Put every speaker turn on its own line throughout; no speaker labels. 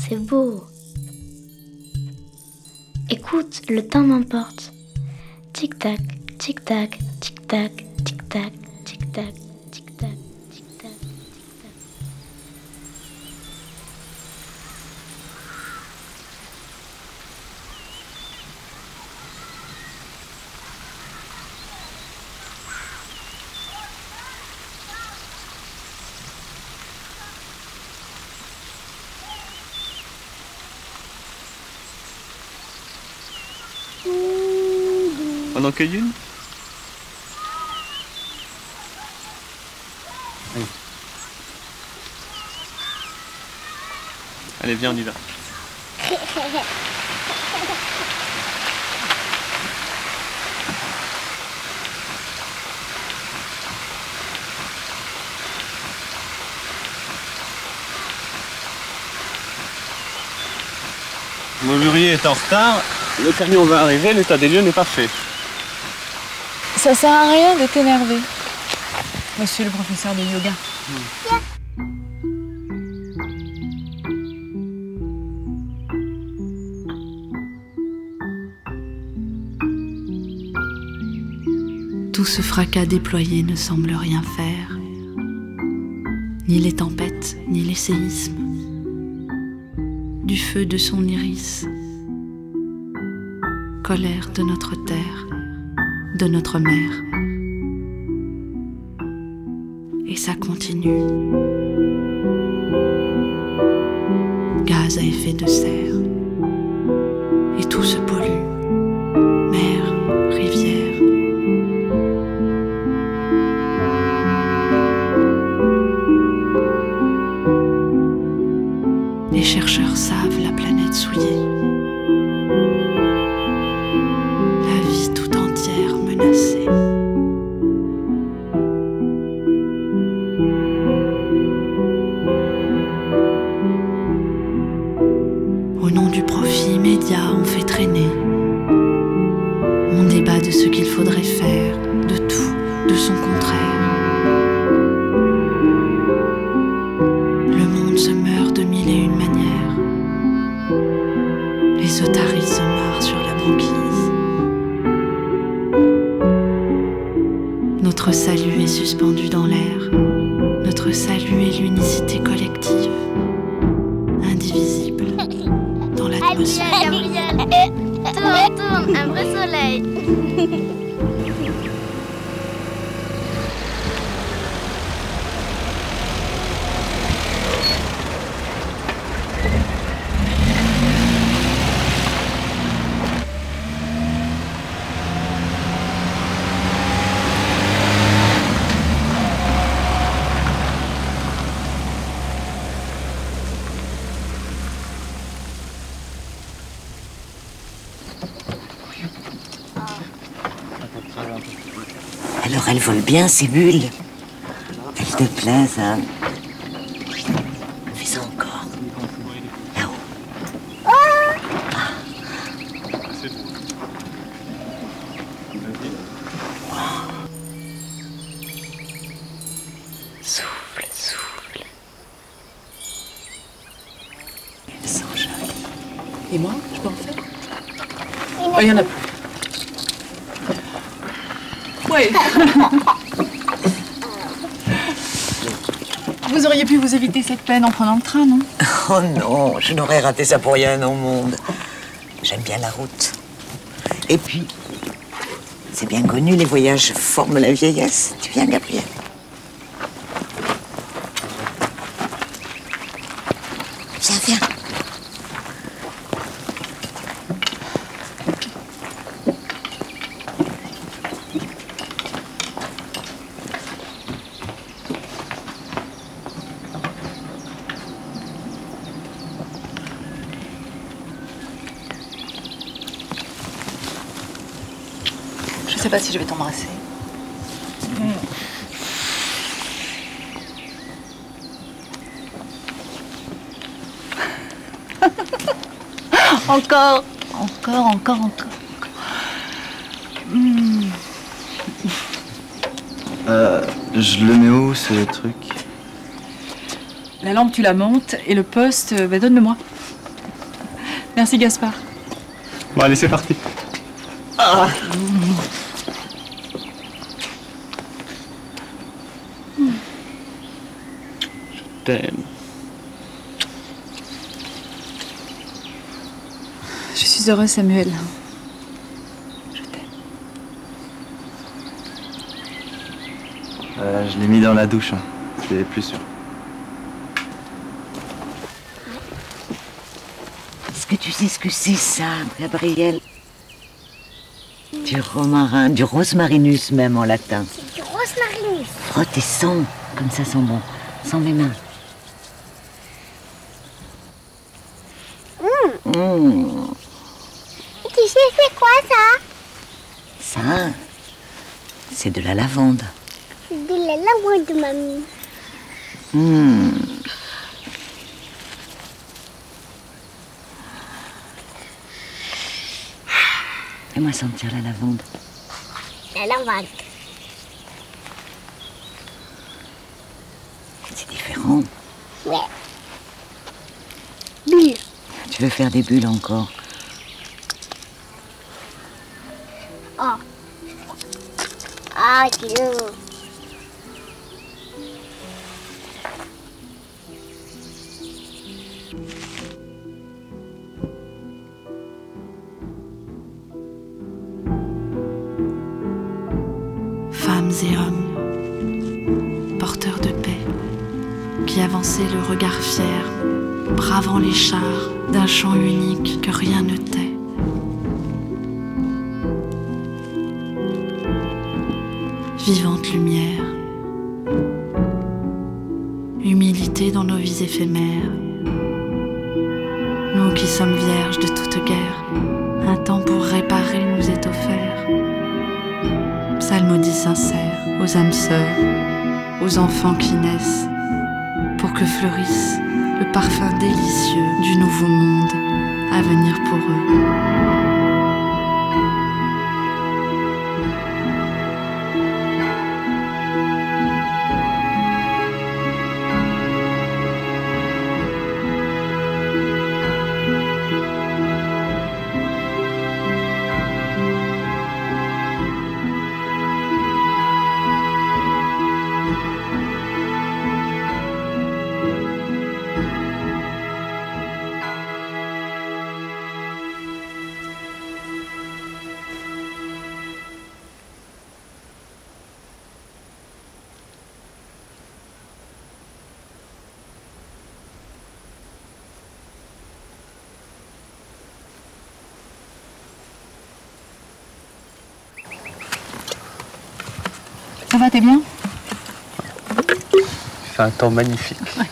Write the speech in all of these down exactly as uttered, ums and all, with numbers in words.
c'est beau. Écoute, le temps m'emporte. Tic-tac, tic-tac, tic-tac, tic-tac, tic-tac, tic-tac, tic-tac.
On en cueille une? Allez. Allez, viens, on y va. Mon mûrier est en retard, le camion va arriver, l'état des lieux n'est pas fait.
Ça sert à rien d'être énervé, monsieur le professeur de yoga.
Tout ce fracas déployé ne semble rien faire, ni les tempêtes, ni les séismes. Du feu de son iris, colère de notre terre, de notre mère. Et ça continue. Gaz à effet de serre. Et tout se pollue. Mer, rivière. Les chercheurs savent la planète souillée. La vie tout entière menacée. Au nom du profit immédiat, on fait traîner. On débat de ce qu'il faudrait faire, de tout, de son contraire. Le monde se meurt de mille et une manières. Les otaries se marrent sur la banquise. Notre salut est suspendu dans l'air. Notre salut est l'unicité collective, indivisible, dans l'atmosphère.
Gabriel, Gabriel, tourne, tourne, un vrai soleil.
Alors elles volent bien, ces bulles. Elles te plaisent, hein? Fais ça encore. Là-haut. Ah.
Souffle, souffle.
Elles sont jolies.
Et moi, je peux en faire? Oh, il y en a plus. Oui. Vous auriez pu vous éviter cette peine en prenant le train, non?
Oh non, je n'aurais raté ça pour rien au monde. J'aime bien la route. Et puis, c'est bien connu, les voyages forment la vieillesse. Tu viens, Gabriel? Viens, viens.
Je sais pas si je vais t'embrasser. Encore, encore, encore, encore. Mmh.
Euh, je le mets où, ce truc?
La lampe, tu la montes et le poste, bah, donne-le-moi. Merci Gaspard.
Bon, allez, c'est parti. Ah. Je t'aime.
Je suis heureuse, Samuel. Je t'aime.
Euh, je l'ai mis dans la douche, hein. C'est plus sûr.
Est-ce que tu sais ce que c'est ça, Gabriel? Du romarin, du rosmarinus même en latin.
C'est du rosmarinus.
Frotte et sens, comme ça sent bon. Sens mes mains.
Mmh.
Mmh.
Tu sais c'est quoi ça?
Ça, c'est de la lavande.
C'est de la lavande, mamie.
Mmh. Fais-moi sentir la lavande.
La lavande.
C'est différent.
Ouais. Bulle.
Tu veux faire des bulles encore?
Oh. Ah, Dieu.
Femmes et hommes, porteurs de paix, qui avançaient le regard fier, bravant les chars d'un chant unique que rien ne tait. Vivante lumière, humilité dans nos vies éphémères, nous qui sommes vierges de toute guerre, un temps pour réparer nous est offert. Psalmodie sincère aux âmes sœurs, aux enfants qui naissent, pour que fleurisse le parfum délicieux du nouveau monde à venir pour eux.
Ça va, t'es bien?
Il fait un temps magnifique.
Ouais.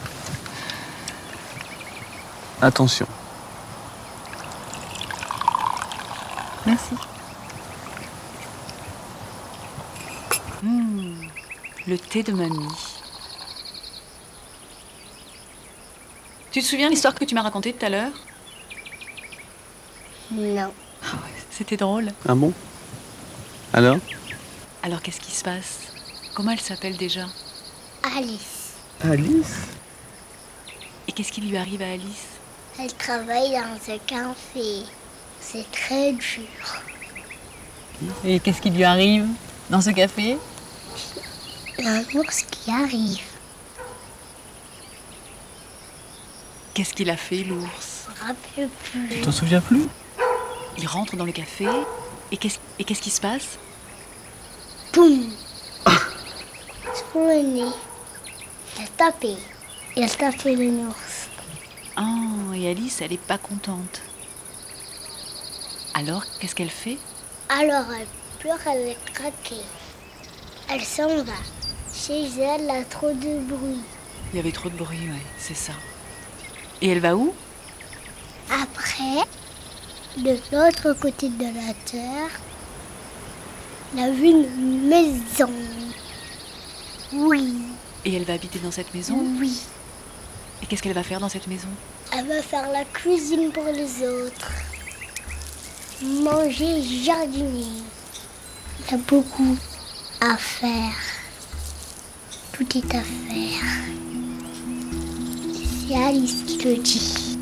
Attention.
Merci. Mmh, le thé de mamie. Tu te souviens l'histoire que tu m'as racontée tout à l'heure?
Non.
Ah ouais, c'était drôle.
Ah bon? Alors?
Alors qu'est-ce qui se passe? Comment elle s'appelle déjà?
Alice.
Alice?
Et qu'est-ce qui lui arrive à Alice?
Elle travaille dans un café. C'est très dur.
Et qu'est-ce qui lui arrive dans ce café?
Un ours qui arrive.
Qu'est-ce qu'il a fait, l'ours?
Je me rappelle plus.
Tu t'en souviens plus?
Il rentre dans le café et qu'est-ce et qu'est-ce qui se passe?
Boum. Sur le nez. Il a tapé. Il a tapé le ours.
Oh, et Alice, elle est pas contente. Alors, qu'est-ce qu'elle fait?
Alors elle pleure, elle est craquée. Elle s'en va. Chez elle, il y a trop de bruit.
Il y avait trop de bruit, ouais, c'est ça. Et elle va où?
Après, de l'autre côté de la terre, il a vu une maison. Oui,
Et elle va habiter dans cette maison?
oui.
Et qu'est-ce qu'elle va faire dans cette maison?
Elle va faire la cuisine pour les autres. Manger, jardiner. Il y a beaucoup à faire. Tout est à faire. C'est Alice qui le dit.